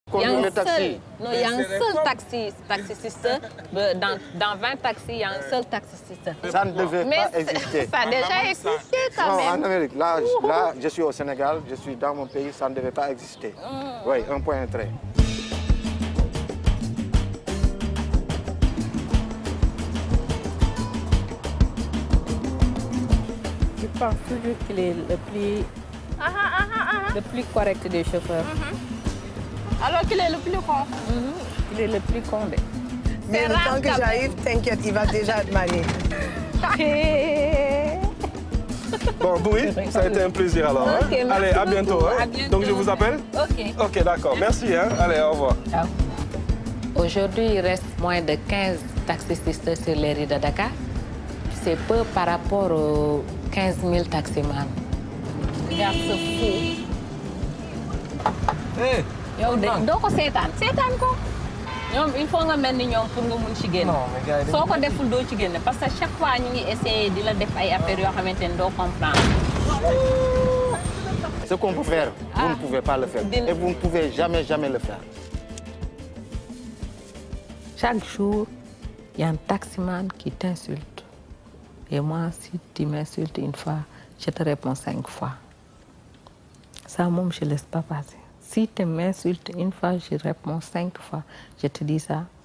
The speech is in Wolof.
Il y a un seul, non, il y a un seul taxiste. Dans 20 taxis, il y a un seul taxiste. Ça ne devait pas exister. Ça a déjà existé quand même. Non, en Amérique, là, je suis au Sénégal, je suis dans mon pays, ça ne devait pas exister. Oui, un point trait. Je pense toujours qu'il est le plus correct des chauffeurs. Alors qu'il est le plus con. Il est le plus con. Mais le temps que j'arrive, t'inquiète, il va déjà être marié. Bon, Boui, ça a été un plaisir alors. Okay, hein? Allez, à bientôt, hein? À bientôt. Donc je vous appelle? OK. OK, d'accord. Merci. Hein? Allez, au revoir. Ciao. Aujourd'hui, il reste moins de 15 taxistes sur les rues de Dakar. C'est peu par rapport aux 15 000 taximans. Regarde ce fou. Hey, yow de doo ko seetaan ko. ñoom il faut nga mel ni ñoom pour nga mun ci génn. non, mais gars, soo ko deful doo ci génn parce que chaque fois ñu ngi essayer di la def ay affaires yoo xamante ne doo comprendre. Ce qu'on peut faire, vous ne pouvez pas le faire. Et vous ne pouvez jamais le faire. Chaque jour, il y a un taximan qui t'insulte. Et moi, si tu m'insultes une fois, je te réponds 5 fois. Ça, moi, je ne laisse pas passer. Si tu m'insultes une fois, je réponds 5 fois. Je te dis ça,